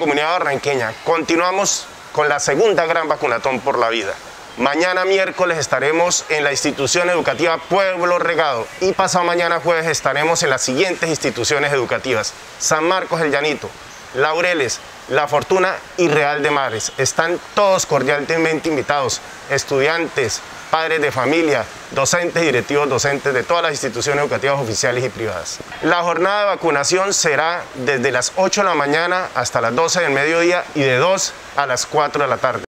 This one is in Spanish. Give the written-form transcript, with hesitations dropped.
Comunidad barranqueña, continuamos con la segunda gran vacunatón por la vida. Mañana miércoles estaremos en la institución educativa Pueblo Regado y pasado mañana jueves estaremos en las siguientes instituciones educativas: San Marcos el Llanito, Laureles, La Fortuna y Real de Mares. Están todos cordialmente invitados, estudiantes, padres de familia, docentes y directivos docentes de todas las instituciones educativas oficiales y privadas. La jornada de vacunación será desde las 8 de la mañana hasta las 12 del mediodía y de 2 a las 4 de la tarde.